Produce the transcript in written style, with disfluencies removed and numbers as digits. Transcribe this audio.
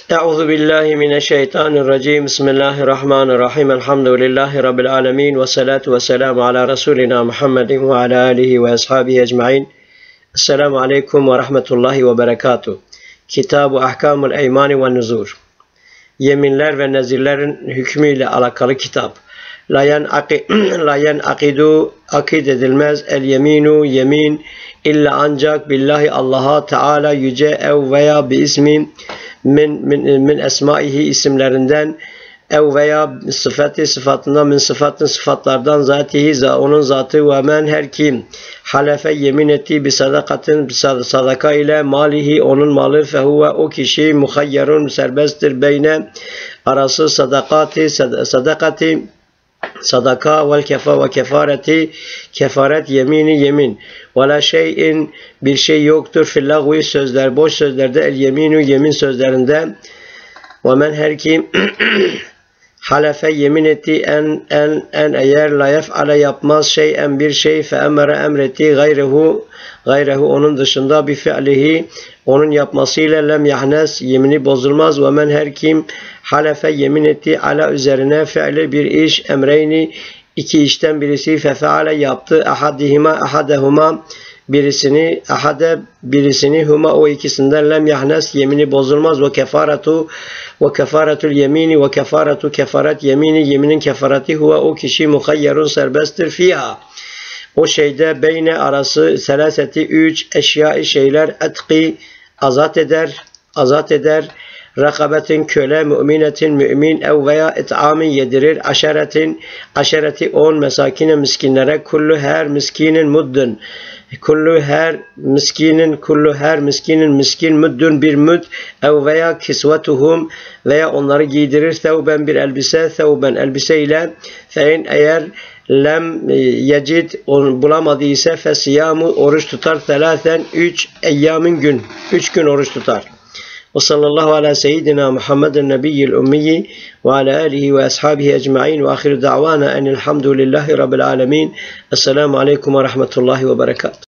Euzu billahi mineşşeytanirracim. Bismillahirrahmanirrahim. Elhamdülillahi rabbil alamin ve salatu vesselamü ala resulina Muhammedin ve ala alihi ve ashabihi ecmaîn. Esselamu aleyküm ve rahmetullahi ve berekatuh. Kitab-ı Ahkamul Eymani ve Nuzur. Yeminler ve nezirlerin hükmüyle alakalı kitap. La yenakidu akid edilmez el yeminu yemin illa ancak billahi Allah'a Teala yüce ev veya bi ismi min esmaihi isimlerinden ev veya sıfatından min sıfatlardan zatihi onun zatı ve men her kim halefe yemin etti bir sadakatin sadaka ile malihi onun malı fehuve o kişi muhayyerun serbesttir beyne arası sadaka vel kefa ve kefareti kefaret yemini yemin ve la şeyin bir şey yoktur fillahvi sözler boş sözlerde el yeminu yemin sözlerinde ve men her kim halefe yemin etti en eğer la yef'ale yapmaz şeyen bir şey fe emre emretti gayrehu onun dışında bir fi'lihi onun yapmasıyla lem yahnes yemini bozulmaz ve men her kim halefe yemin etti ala üzerine fi'li bir iş emreyni iki işten birisi fefeale yaptı ahadehuma birisini huma o ikisinden lem yahnes yemini bozulmaz ve kefaretul yemini ve kefaret yemini yeminin kefareti huve o kişi muhayyerun serbesttir fiha o şeyde beyne arası selaseti üç eşyai şeyler etki azat eder rakabetin köle müminetin mümin ev veya it'amin yedirir aşereti 10 mesakine miskinlere kullu her miskinin muddun kullu her miskinin miskin müddün bir müd ev veya kisvetuhum veya onları giydirir thevben bir elbise ile fein eğer lem yecid bulamadıysa fesiyamu oruç tutar 3 eyyamin 3 gün oruç tutar. Ve sallallahu ala seyyidina Muhammedin nebiyyil ummiyi ve ala alihi ve ashabihi ecma'in ve ahiru da'vana enilhamdülillahi rabbil alemin. Esselamu aleyküm ve rahmetullahi ve berekatuhu.